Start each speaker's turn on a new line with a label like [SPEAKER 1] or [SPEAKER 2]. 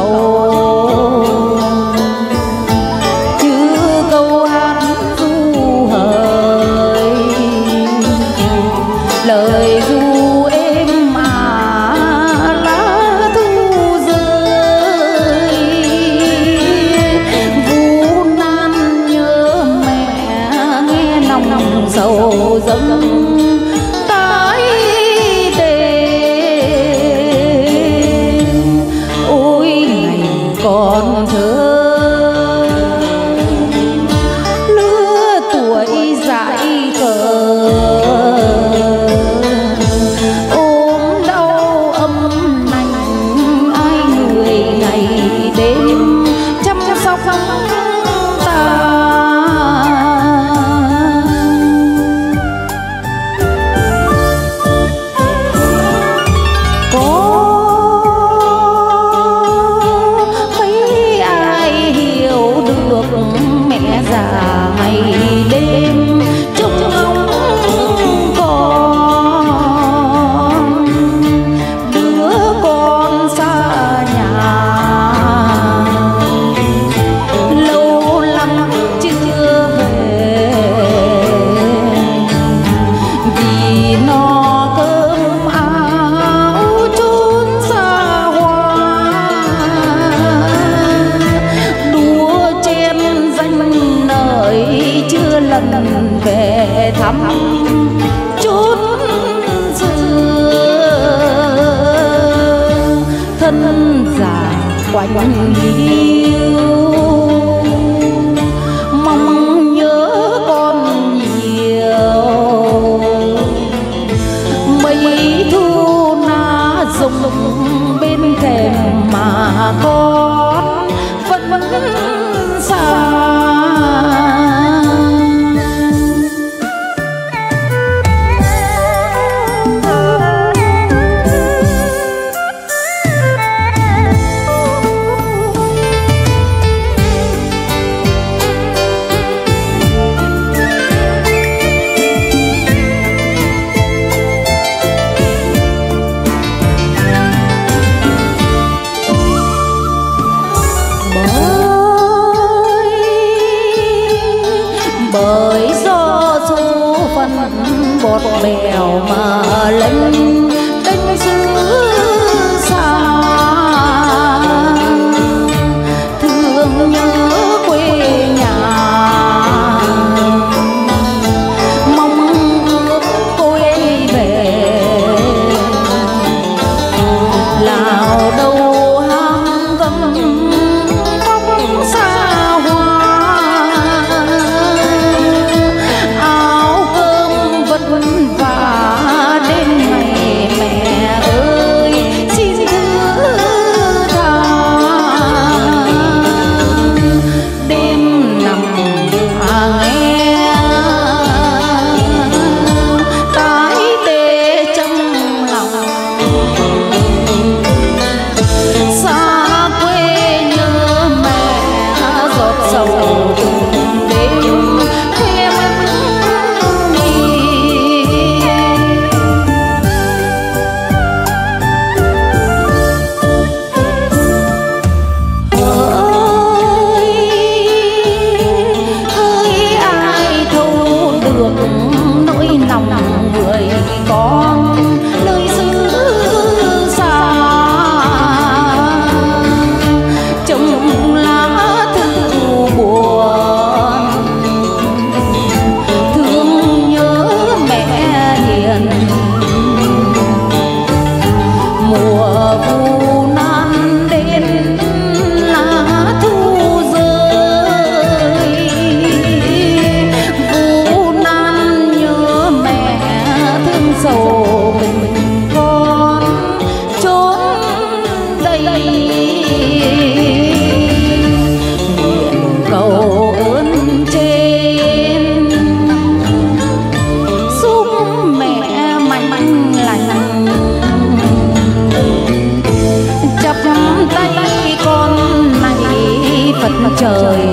[SPEAKER 1] cầu, chứ câu hát du hời lời du êm lá thu rơi. Vu nan nhớ mẹ nghe lòng sầu dâng tái đêm. Ôi ngày còn thơ lứa tuổi dại khờ, ôm đau âm nành ai người ngày đêm chăm sóc ta. Mẹ già ngày đêm trông ngóng con, đứa con xa nhà lâu lắm chưa về, vì no cơm áo chốn xa hoa. Đua chen danh nơi chưa lần về thăm chốn xưa, thân già quạnh hiu mong nhớ con nhiều. Mấy thu na rụng bên thềm mà con vẫn xa. Bởi do số phận bọt bèo mà lênh đênh xứ xa, thương nhớ quê nhà mong ước quay về. Lào đâu hang vắng khóc xa hoa, và đêm ngày mẹ ơi xin thứ tha. Đêm nằm nghe tái tê trong lòng, xa quê nhớ mẹ giọt sầu từng đêm khuya mắt. Nỗi lòng người con nơi xứ xa, trông lá thư buồn thương nhớ mẹ hiền. Mùa vu nan đến lá thu rơi, sầu mình con trốn đây. Nguyện cầu ơn trên giúp mẹ mạnh lành, chắp tay con này Phật trời